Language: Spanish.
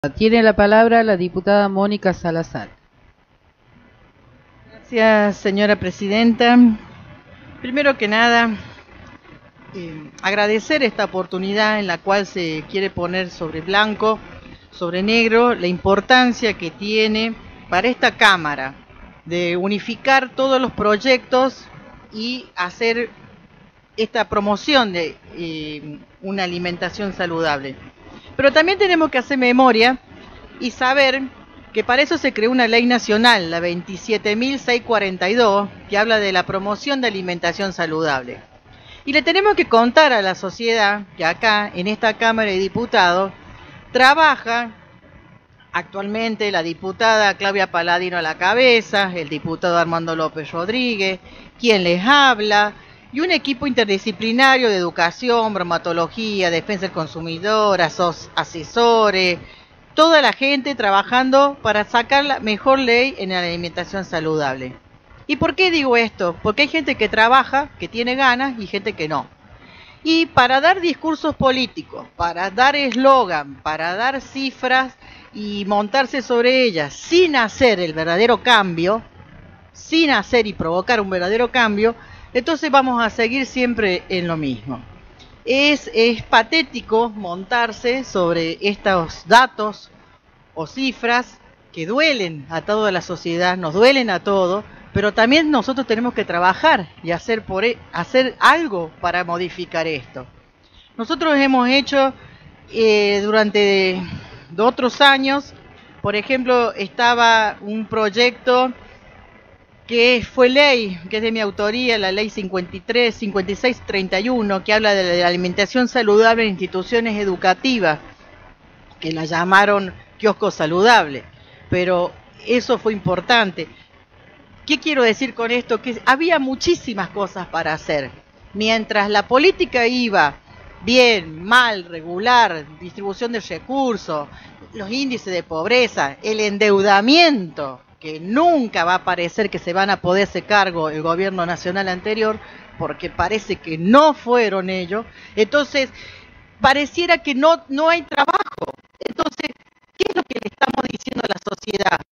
Tiene la palabra la diputada Mónica Salazar. Gracias, señora presidenta. Primero que nada, agradecer esta oportunidad en la cual se quiere poner sobre blanco, sobre negro, la importancia que tiene para esta Cámara de unificar todos los proyectos y hacer esta promoción de una alimentación saludable. Pero también tenemos que hacer memoria y saber que para eso se creó una ley nacional, la 27.642, que habla de la promoción de alimentación saludable. Y le tenemos que contar a la sociedad que acá, en esta Cámara de Diputados, trabaja actualmente la diputada Claudia Paladino a la cabeza, el diputado Armando López Rodríguez, quien les habla, y un equipo interdisciplinario de educación, bromatología, defensa del consumidor, asesores, toda la gente trabajando para sacar la mejor ley en la alimentación saludable. ¿Y por qué digo esto? Porque hay gente que trabaja, que tiene ganas, y gente que no. Y para dar discursos políticos, para dar eslogan, para dar cifras y montarse sobre ellas sin hacer el verdadero cambio, sin hacer y provocar un verdadero cambio, entonces vamos a seguir siempre en lo mismo. Es patético montarse sobre estos datos o cifras que duelen a toda la sociedad, nos duelen a todos, pero también nosotros tenemos que trabajar y hacer algo para modificar esto. Nosotros hemos hecho durante otros años, por ejemplo, estaba un proyecto que fue ley, que es de mi autoría, la ley 5631, que habla de la alimentación saludable en instituciones educativas, que la llamaron kiosco saludable, pero eso fue importante. ¿Qué quiero decir con esto? Que había muchísimas cosas para hacer. Mientras la política iba bien, mal, regular, distribución de recursos, los índices de pobreza, el endeudamiento, que nunca va a parecer que se van a poder hacer cargo el gobierno nacional anterior, porque parece que no fueron ellos, entonces pareciera que no hay trabajo. Entonces, ¿qué es lo que le estamos diciendo a la sociedad?